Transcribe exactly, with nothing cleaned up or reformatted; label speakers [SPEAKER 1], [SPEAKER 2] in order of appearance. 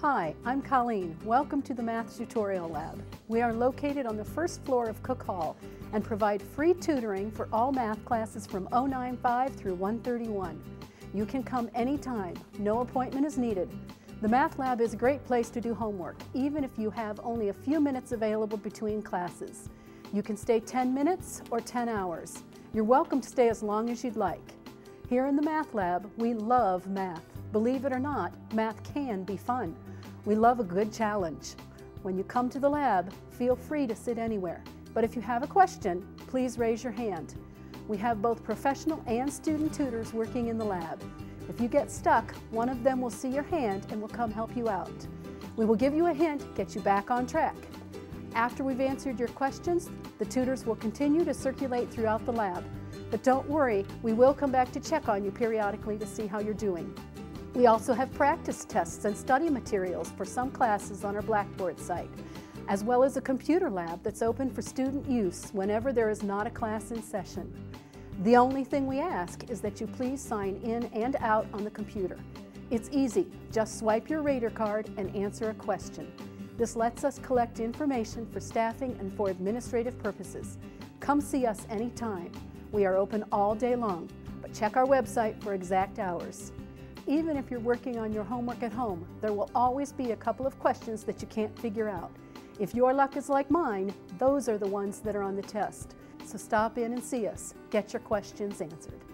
[SPEAKER 1] Hi, I'm Colleen. Welcome to the Math Tutorial Lab. We are located on the first floor of Cook Hall and provide free tutoring for all math classes from oh nine five through one thirty-one. You can come anytime. No appointment is needed. The Math Lab is a great place to do homework, even if you have only a few minutes available between classes. You can stay ten minutes or ten hours. You're welcome to stay as long as you'd like. Here in the Math Lab, we love math. Believe it or not, math can be fun. We love a good challenge. When you come to the lab, feel free to sit anywhere. But if you have a question, please raise your hand. We have both professional and student tutors working in the lab. If you get stuck, one of them will see your hand and will come help you out. We will give you a hint, get you back on track. After we've answered your questions, the tutors will continue to circulate throughout the lab. But don't worry, we will come back to check on you periodically to see how you're doing. We also have practice tests and study materials for some classes on our Blackboard site, as well as a computer lab that's open for student use whenever there is not a class in session. The only thing we ask is that you please sign in and out on the computer. It's easy. Just swipe your Rater card and answer a question. This lets us collect information for staffing and for administrative purposes. Come see us anytime. We are open all day long, but check our website for exact hours. Even if you're working on your homework at home, there will always be a couple of questions that you can't figure out. If your luck is like mine, those are the ones that are on the test. So stop in and see us. Get your questions answered.